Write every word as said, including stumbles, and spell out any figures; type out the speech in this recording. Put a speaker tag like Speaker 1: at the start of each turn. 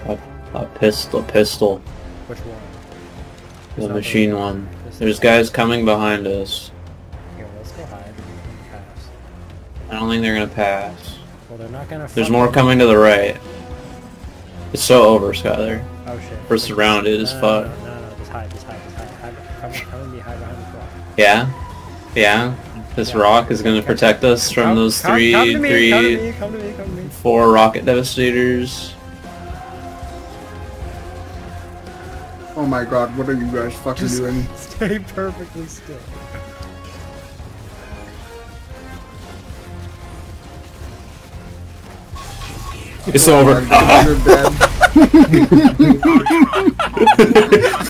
Speaker 1: A, a pistol, pistol.
Speaker 2: Which one?
Speaker 1: The
Speaker 2: There's
Speaker 1: machine
Speaker 2: nothing-
Speaker 1: one.
Speaker 2: there's
Speaker 1: There's
Speaker 2: nothing.
Speaker 1: guys coming behind us.
Speaker 2: Here, let's go hide. We can pass.
Speaker 1: I don't think they're gonna pass.
Speaker 2: Well, they're not gonna.
Speaker 1: There's
Speaker 2: fucking-
Speaker 1: more coming to the right. It's so over, Skyler.
Speaker 2: Oh shit.
Speaker 1: We're surrounded as
Speaker 2: no,
Speaker 1: fuck.
Speaker 2: No, no, no, no, just hide, just hide, just hide. hide come, come and be hide behind this rock.
Speaker 1: Yeah? Yeah? This
Speaker 2: Yeah.
Speaker 1: rock is gonna protect us from
Speaker 2: Come-
Speaker 1: those
Speaker 2: come-
Speaker 1: three,
Speaker 2: come to me,
Speaker 1: three,
Speaker 2: Come to me, come to me, come to me.
Speaker 1: four rocket devastators.
Speaker 3: Oh my god, what are you guys fucking
Speaker 2: Just
Speaker 3: doing?
Speaker 2: stay perfectly still.
Speaker 1: It's
Speaker 3: Oh
Speaker 1: over.
Speaker 3: my God, you're dead.